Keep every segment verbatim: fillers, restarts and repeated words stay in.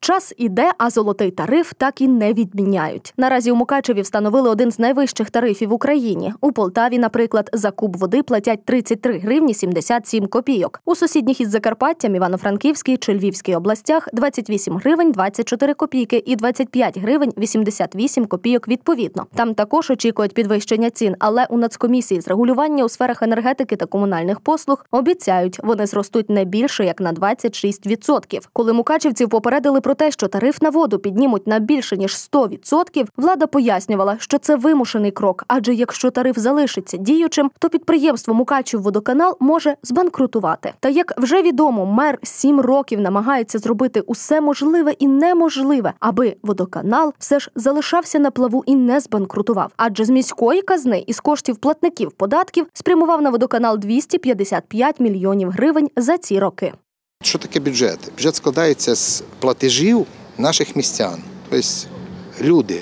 Час іде, а золотий тариф так і не відміняють. Наразі у Мукачеві встановили один з найвищих тарифів в Україні. У Полтаві, наприклад, за куб води платять тридцять три гривні сімдесят сім копійок. У сусідніх із Закарпаттям, Івано-Франківській чи Львівській областях двадцять вісім гривень двадцять чотири копійки і двадцять п'ять гривень вісімдесят вісім копійок відповідно. Там також очікують підвищення цін, але у Нацкомісії з регулювання у сферах енергетики та комунальних послуг обіцяють, вони зростуть не більше, як на двадцять шість відсотків. Коли мукачевців попередили про те, що тариф на воду піднімуть на більше, ніж сто відсотків, влада пояснювала, що це вимушений крок, адже якщо тариф залишиться діючим, то підприємство «Мукачівводоканал» може збанкрутувати. Та як вже відомо, мер сім років намагається зробити усе можливе і неможливе, аби водоканал все ж залишався на плаву і не збанкрутував. Адже з міської казни із коштів платників податків спрямував на водоканал двісті п'ятдесят п'ять мільйонів гривень за ці роки. Що таке бюджет? Бюджет складається з платежів наших містян. Тобто люди,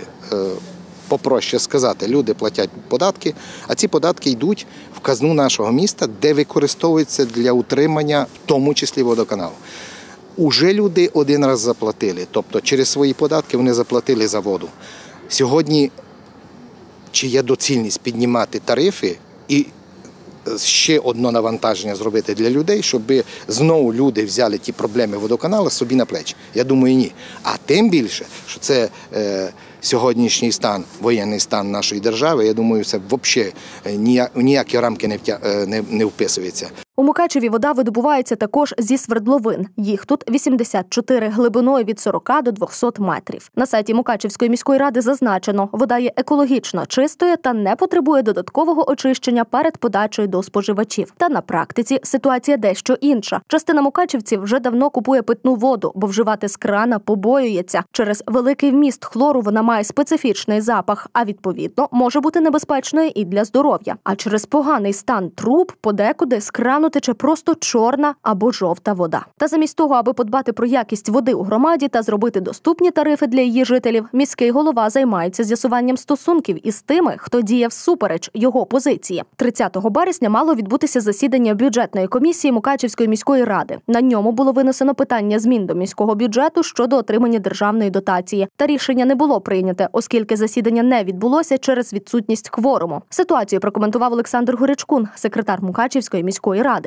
попроще сказати, люди платять податки, а ці податки йдуть в казну нашого міста, де використовуються для утримання, в тому числі водоканалу. Уже люди один раз заплатили, тобто через свої податки вони заплатили за воду. Сьогодні чи є доцільність піднімати тарифи і ще одне навантаження зробити для людей, щоб знову люди взяли ті проблеми водоканалу собі на плечі? Я думаю, ні. А тим більше, що це е, сьогоднішній стан, воєнний стан нашої держави, я думаю, це взагалі ніяк, ніякі рамки не, втя, не, не вписується. У Мукачеві вода видобувається також зі свердловин. Їх тут вісімдесят чотири, глибиною від сорока до двохсот метрів. На сайті Мукачевської міської ради зазначено, вода є екологічно чистою та не потребує додаткового очищення перед подачею до споживачів. Та на практиці ситуація дещо інша. Частина мукачевців вже давно купує питну воду, бо вживати з крана побоюється. Через великий вміст хлору вона має специфічний запах, а відповідно може бути небезпечною і для здоров'я. А через поганий стан труб подекуди з крану тече просто чорна або жовта вода. Та замість того, аби подбати про якість води у громаді та зробити доступні тарифи для її жителів, міський голова займається з'ясуванням стосунків із тими, хто діє всупереч його позиції. тридцятого березня мало відбутися засідання бюджетної комісії Мукачевської міської ради. На ньому було винесено питання змін до міського бюджету щодо отримання державної дотації. Та рішення не було прийняте, оскільки засідання не відбулося через відсутність кворуму. Ситуацію прокоментував Олександр Горичкун, секретар Мукачевської міської ради.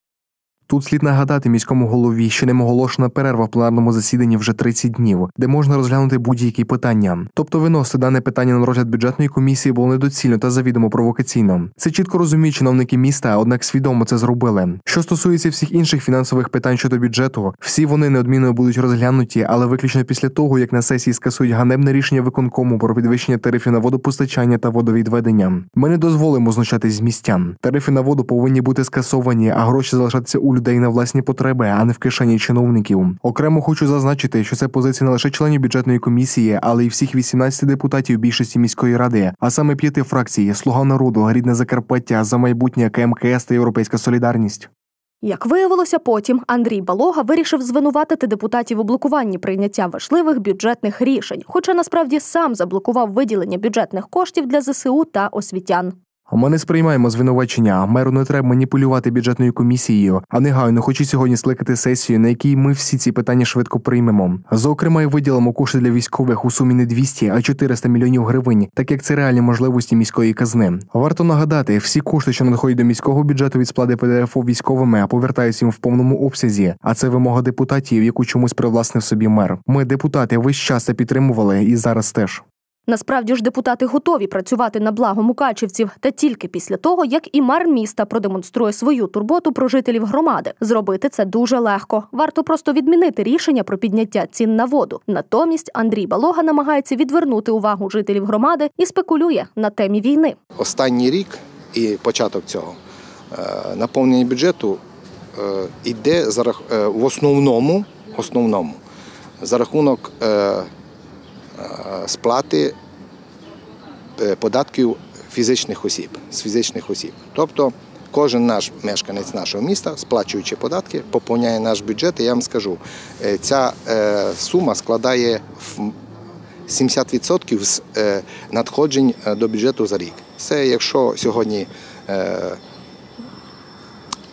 Тут слід нагадати міському голові, що ним оголошена перерва в пленарному засіданні вже тридцять днів, де можна розглянути будь-які питання. Тобто виносити дане питання на розгляд бюджетної комісії було недоцільно та завідомо провокаційно. Це чітко розуміють чиновники міста, однак свідомо це зробили. Що стосується всіх інших фінансових питань щодо бюджету, всі вони неодмінно будуть розглянуті, але виключно після того, як на сесії скасують ганебне рішення виконкому про підвищення тарифів на водопостачання та водовідведення. Ми не дозволимо знущатись з містян. Тарифи на воду повинні бути скасовані, а гроші залишатися у людей на власні потреби, а не в кишені чиновників. Окремо хочу зазначити, що це позиція не лише членів бюджетної комісії, але й всіх вісімнадцяти депутатів більшості міської ради, а саме п'яти фракцій: «Слуга народу», «Рідне Закарпаття», «За майбутнє», Ка Ем Ка Ес та «Європейська солідарність». Як виявилося потім, Андрій Балога вирішив звинуватити депутатів у блокуванні прийняття важливих бюджетних рішень, хоча насправді сам заблокував виділення бюджетних коштів для Зе Се У та освітян. Ми не сприймаємо звинувачення. Меру не треба маніпулювати бюджетною комісією, а негайно хочу сьогодні скликати сесію, на якій ми всі ці питання швидко приймемо. Зокрема, і виділимо кошти для військових у сумі не двісті, а чотириста мільйонів гривень, так як це реальні можливості міської казни. Варто нагадати, всі кошти, що надходять до міського бюджету від сплати Пе Де Еф О військовими, повертаються їм в повному обсязі, а це вимога депутатів, яку чомусь привласнив собі мер. Ми, депутати, весь час це підтримували і зараз теж. Насправді ж депутати готові працювати на благо мукачівців, та тільки після того, як і мер міста продемонструє свою турботу про жителів громади. Зробити це дуже легко. Варто просто відмінити рішення про підняття цін на воду. Натомість Андрій Балога намагається відвернути увагу жителів громади і спекулює на темі війни. Останній рік і початок цього наповнення бюджету йде в основному, основному за рахунок сплати податків фізичних осіб, з фізичних осіб. Тобто кожен наш мешканець нашого міста, сплачуючи податки, поповняє наш бюджет. І я вам скажу, ця сума складає сімдесят відсотків з надходжень до бюджету за рік. Це якщо сьогодні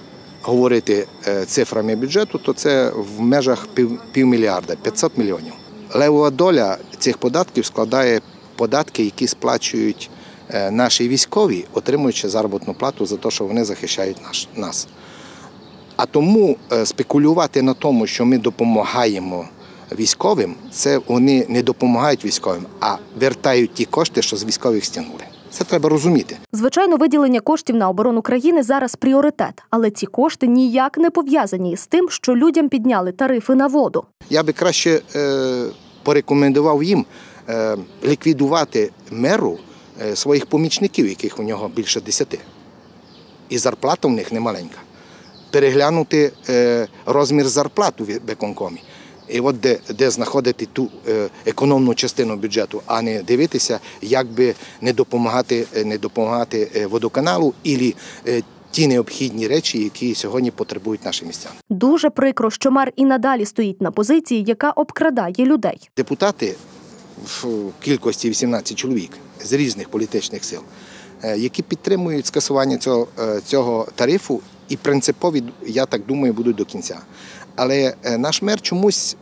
говорити цифрами бюджету, то це в межах пів, півмільярда, п'ятсот мільйонів. левова доля цих податків складає податки, які сплачують наші військові, отримуючи заробітну плату за те, що вони захищають наш, нас. А тому спекулювати на тому, що ми допомагаємо військовим, це вони не допомагають військовим, а вертають ті кошти, що з військових стягнули. Це треба розуміти. Звичайно, виділення коштів на оборону країни зараз пріоритет, але ці кошти ніяк не пов'язані з тим, що людям підняли тарифи на воду. Я би краще е, порекомендував їм е, ліквідувати меру е, своїх помічників, яких у нього більше десяти. І зарплата в них немаленька. Переглянути е, розмір зарплат у виконкомі. І от де, де знаходити ту е, економну частину бюджету, а не дивитися, як би не допомагати, не допомагати водоканалу і е, ті необхідні речі, які сьогодні потребують наші містяни. Дуже прикро, що мер і надалі стоїть на позиції, яка обкрадає людей. Депутати в кількості вісімнадцять чоловік з різних політичних сил, які підтримують скасування цього, цього тарифу і принципові, я так думаю, будуть до кінця. Але наш мер чомусь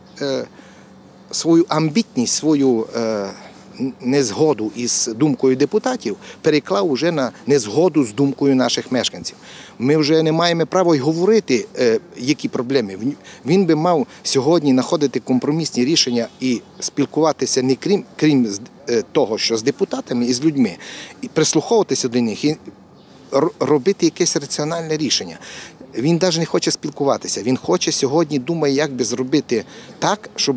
свою амбітність, свою незгоду із думкою депутатів переклав уже на незгоду з думкою наших мешканців. Ми вже не маємо права й говорити, які проблеми. Він би мав сьогодні знаходити компромісні рішення і спілкуватися не крім, крім того, що з депутатами і з людьми, і прислуховуватися до них, і робити якесь раціональне рішення. Він навіть не хоче спілкуватися. Він хоче сьогодні, думає, як би зробити так, щоб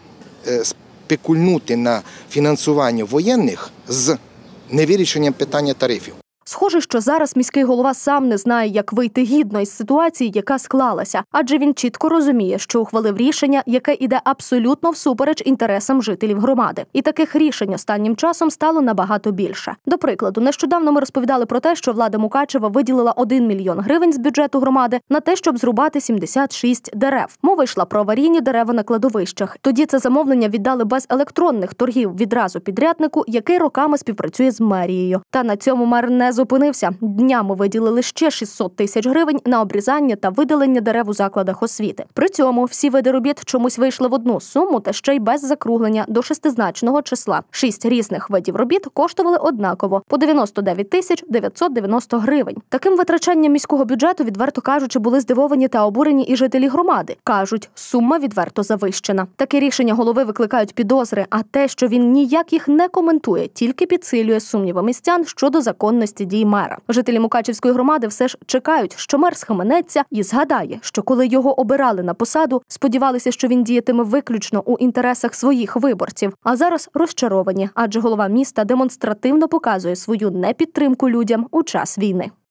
спекульнути на фінансування воєнних з невирішенням питання тарифів. Схоже, що зараз міський голова сам не знає, як вийти гідно із ситуації, яка склалася. Адже він чітко розуміє, що ухвалив рішення, яке іде абсолютно всупереч інтересам жителів громади. І таких рішень останнім часом стало набагато більше. До прикладу, нещодавно ми розповідали про те, що влада Мукачева виділила один мільйон гривень з бюджету громади на те, щоб зрубати сімдесят шість дерев. Мова йшла про аварійні дерева на кладовищах. Тоді це замовлення віддали без електронних торгів відразу підряднику, який роками співпрацює з мерією. Та на цьому мер не зупинився. Днями виділили ще шістсот тисяч гривень на обрізання та видалення дерев у закладах освіти. При цьому всі види робіт чомусь вийшли в одну суму та ще й без закруглення до шестизначного числа. Шість різних видів робіт коштували однаково – по дев'яносто дев'ять тисяч дев'ятсот дев'яносто гривень. Таким витрачанням міського бюджету, відверто кажучи, були здивовані та обурені і жителі громади. Кажуть, сума відверто завищена. Такі рішення голови викликають підозри, а те, що він ніяк їх не коментує, тільки підсилює сумніви містян щодо законності дій мера. Жителі Мукачівської громади все ж чекають, що мер схаменеться і згадає, що коли його обирали на посаду, сподівалися, що він діятиме виключно у інтересах своїх виборців. А зараз розчаровані, адже голова міста демонстративно показує свою непідтримку людям у час війни.